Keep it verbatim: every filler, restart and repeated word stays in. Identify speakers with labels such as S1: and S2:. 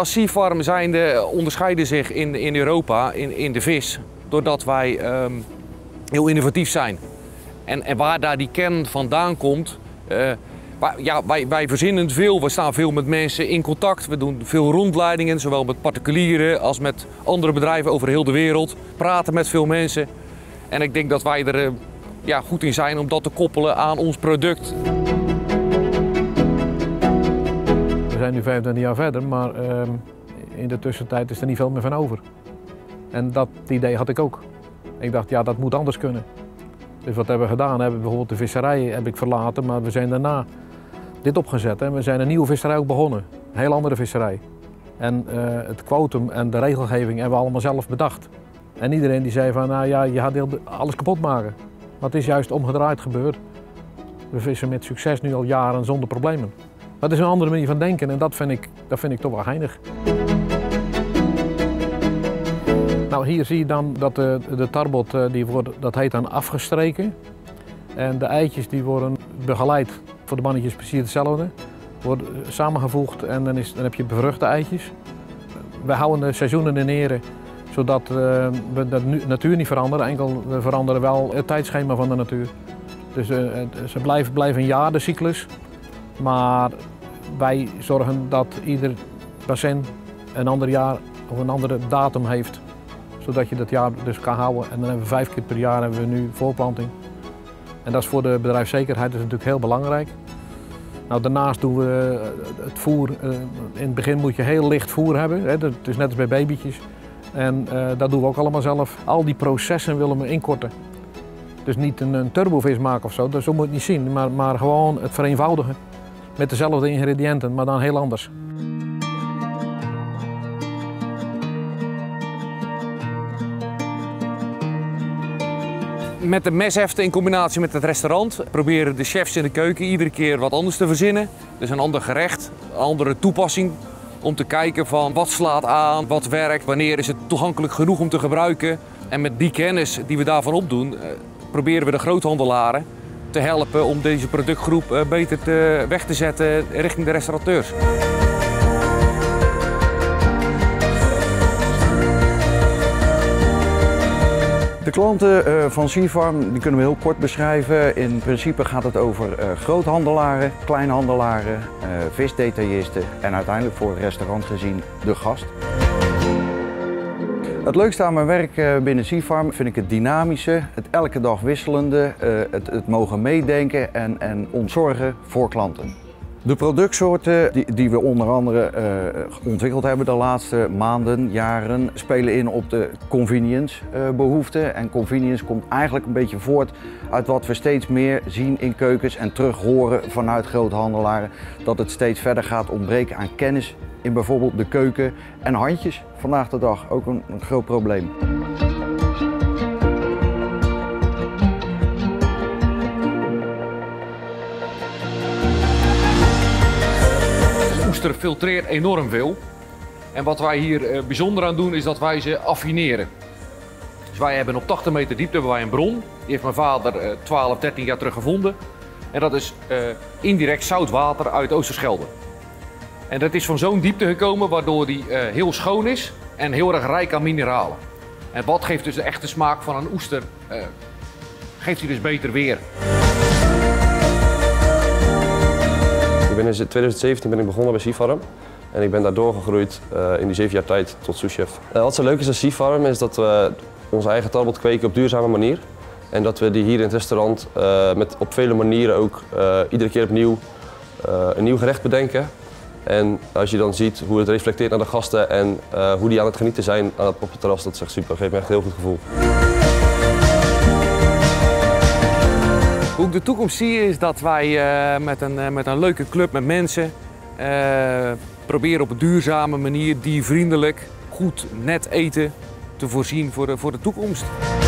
S1: als Seafarm zijnde onderscheiden zich in, in Europa, in, in de vis, doordat wij um, heel innovatief zijn. En, en waar daar die kern vandaan komt, uh, waar, ja, wij, wij verzinnen veel, we staan veel met mensen in contact. We doen veel rondleidingen, zowel met particulieren als met andere bedrijven over heel de wereld. Praten met veel mensen. En ik denk dat wij er uh, ja, goed in zijn om dat te koppelen aan ons product.
S2: We zijn nu vijfentwintig jaar verder, maar uh, in de tussentijd is er niet veel meer van over. En dat idee had ik ook. Ik dacht, ja, dat moet anders kunnen. Dus wat hebben we gedaan? We hebben bijvoorbeeld de visserij heb ik verlaten, maar we zijn daarna dit opgezet. En we zijn een nieuwe visserij ook begonnen. Een heel andere visserij. En uh, het quotum en de regelgeving hebben we allemaal zelf bedacht. En iedereen die zei van, nou ja, je gaat alles kapot maken. Maar het is juist omgedraaid gebeurd. We vissen met succes nu al jaren zonder problemen. Dat is een andere manier van denken en dat vind ik, dat vind ik toch wel geinig. Nou, hier zie je dan dat de, de tarbot, die wordt, dat heet dan afgestreken. En de eitjes die worden begeleid, voor de mannetjes precies hetzelfde. Worden samengevoegd en dan, is, dan heb je bevruchte eitjes. We houden de seizoenen in ere, zodat uh, we de natuur niet veranderen. Enkel we veranderen wel het tijdschema van de natuur. Dus uh, ze blijven, blijven een jaar de cyclus. Maar wij zorgen dat ieder bassin een ander jaar of een andere datum heeft. Zodat je dat jaar dus kan houden. En dan hebben we vijf keer per jaar hebben we nu voorplanting. En dat is voor de bedrijfszekerheid dus natuurlijk heel belangrijk. Nou, daarnaast doen we het voer. In het begin moet je heel licht voer hebben. Het is net als bij babytjes. En uh, dat doen we ook allemaal zelf. Al die processen willen we inkorten. Dus niet een, een turbovis maken of zo, dus zo moet je het niet zien. Maar, maar gewoon het vereenvoudigen. Met dezelfde ingrediënten, maar dan heel anders.
S1: Met de mesheften in combinatie met het restaurant proberen de chefs in de keuken iedere keer wat anders te verzinnen. Dus een ander gerecht, een andere toepassing. Om te kijken van wat slaat aan, wat werkt, wanneer is het toegankelijk genoeg om te gebruiken. En met die kennis die we daarvan opdoen, proberen we de groothandelaren te helpen om deze productgroep beter te, weg te zetten richting de restaurateurs.
S3: De klanten van Seafarm die kunnen we heel kort beschrijven. In principe gaat het over groothandelaren, kleinhandelaren, visdetailisten en uiteindelijk voor het restaurant gezien de gast. Het leukste aan mijn werk binnen Seafarm vind ik het dynamische, het elke dag wisselende, het, het mogen meedenken en, en ontzorgen voor klanten. De productsoorten die, die we onder andere uh, ontwikkeld hebben de laatste maanden, jaren, spelen in op de convenience uh, behoefte. En convenience komt eigenlijk een beetje voort uit wat we steeds meer zien in keukens en terug horen vanuit groothandelaren. Dat het steeds verder gaat ontbreken aan kennis in bijvoorbeeld de keuken en handjes. Vandaag de dag ook een, een groot probleem.
S1: Oester filtreert enorm veel. En wat wij hier uh, bijzonder aan doen is dat wij ze affineren. Dus wij hebben op tachtig meter diepte hebben wij een bron. Die heeft mijn vader uh, twaalf, dertien jaar terug gevonden. En dat is uh, indirect zout water uit Oosterschelde. En dat is van zo'n diepte gekomen waardoor die uh, heel schoon is en heel erg rijk aan mineralen. En wat geeft dus de echte smaak van een oester, uh, geeft hij dus beter weer.
S4: Ik ben in twintig zeventien ben ik begonnen bij Seafarm en ik ben daar doorgegroeid uh, in die zeven jaar tijd tot souschef. Uh, wat zo leuk is aan Seafarm is dat we onze eigen tarbot kweken op duurzame manier. En dat we die hier in het restaurant uh, met, op vele manieren ook uh, iedere keer opnieuw uh, een nieuw gerecht bedenken. En als je dan ziet hoe het reflecteert naar de gasten en uh, hoe die aan het genieten zijn aan het, op het terras, dat is echt super. Dat geeft me echt een heel goed gevoel.
S1: Hoe ik de toekomst zie is dat wij uh, met, een, uh, met een leuke club met mensen uh, proberen op een duurzame manier, diervriendelijk, goed, net eten te voorzien voor de, voor de toekomst.